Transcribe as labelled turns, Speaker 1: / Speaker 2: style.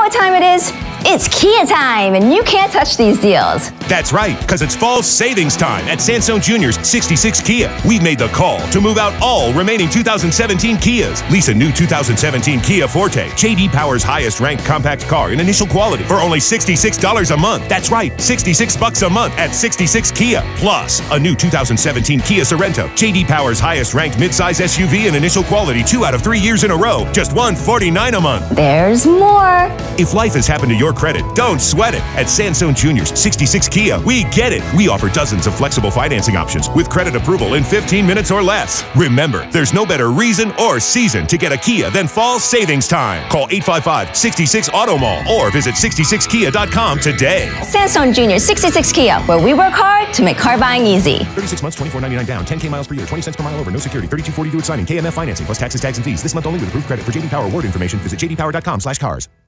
Speaker 1: what time it is? It's Kia time, and you can't touch these deals.
Speaker 2: That's right, because it's fall savings time at Sansone Jrs. 66 Kia. We made the call to move out all remaining 2017 Kias. Lease a new 2017 Kia Forte, J.D. Power's highest-ranked compact car in initial quality for only $66 a month. That's right, $66 a month at 66 Kia. Plus, a new 2017 Kia Sorento, J.D. Power's highest-ranked midsize SUV in initial quality 2 out of 3 years in a row, just $149 a month.
Speaker 1: There's more.
Speaker 2: If life has happened to your credit, don't sweat it. At Sansone Jrs. 66 Kia, we get it. We offer dozens of flexible financing options with credit approval in 15 minutes or less. Remember, there's no better reason or season to get a Kia than fall savings time. Call 855-66-AUTOMALL or visit 66kia.com today.
Speaker 1: Sansone Jrs. 66 Kia, where we work hard to make car buying easy.
Speaker 2: 36 months, $24.99 down, 10K miles per year, 20 cents per mile over, no security, $32.42 at signing, KMF financing, plus taxes, tags, and fees. This month only with approved credit. For J.D. Power award information, visit jdpower.com/cars.